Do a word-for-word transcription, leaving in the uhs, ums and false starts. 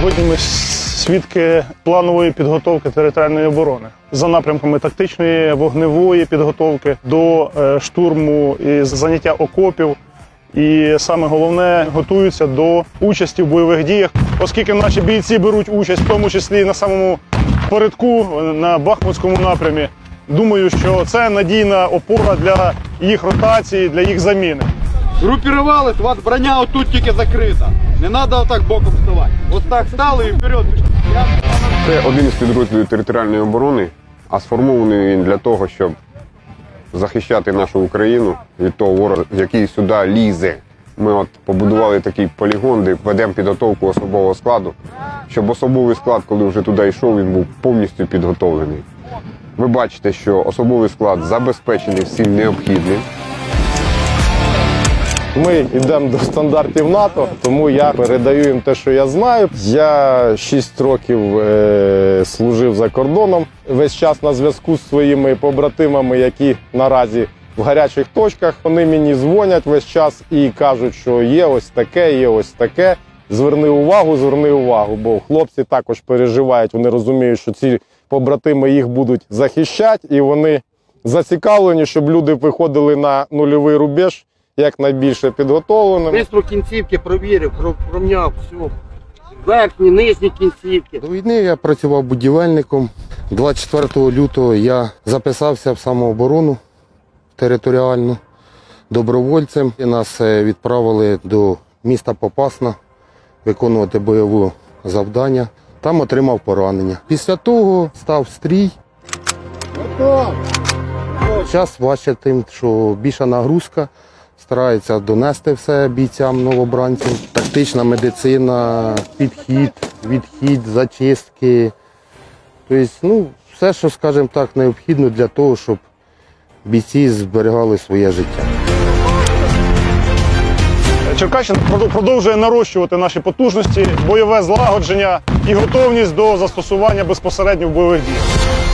Сьогодні ми свідки планової підготовки територіальної оборони за напрямками тактичної вогневої підготовки до штурму і заняття окопів. І саме головне, готуються до участі в бойових діях, оскільки наші бійці беруть участь, в тому числі на самому передку, на Бахмутському напрямі. Думаю, що це надійна опора для їх ротації, для їх заміни. Групірувались, у вас броня отут тільки закрита. Не треба отак боком вставати. Ось так стали і вперед. Це один із підрозділів територіальної оборони, а сформований він для того, щоб захищати нашу Україну від того ворога, який сюди лізе. Ми от побудували такий полігон, де ведемо підготовку особового складу, щоб особовий склад, коли вже туди йшов, він був повністю підготовлений. Ви бачите, що особовий склад забезпечений всім необхідним. Ми йдемо до стандартів НАТО, тому я передаю їм те, що я знаю. Я шість років е, служив за кордоном, весь час на зв'язку з своїми побратимами, які наразі в гарячих точках. Вони мені дзвонять весь час і кажуть, що є ось таке, є ось таке. Зверни увагу, зверни увагу, бо хлопці також переживають, вони розуміють, що ці побратими їх будуть захищати, і вони зацікавлені, щоб люди виходили на нульовий рубеж якнайбільше підготовленими. Бистро кінцівки провірив, промняв, все. Верхні, нижні кінцівки. До війни я працював будівельником. двадцять четвертого лютого я записався в самооборону територіальну добровольцем. І нас відправили до міста Попасна виконувати бойове завдання. Там отримав поранення. Після того став стрій. Зараз важче тим, що більша нагрузка. Стараються донести все бійцям, новобранцям. Тактична медицина, підхід, відхід, зачистки. Тобто, ну, все, що, скажімо так, необхідно для того, щоб бійці зберігали своє життя. Черкащина продовжує нарощувати наші потужності, бойове злагодження і готовність до застосування безпосередньо в бойових діях.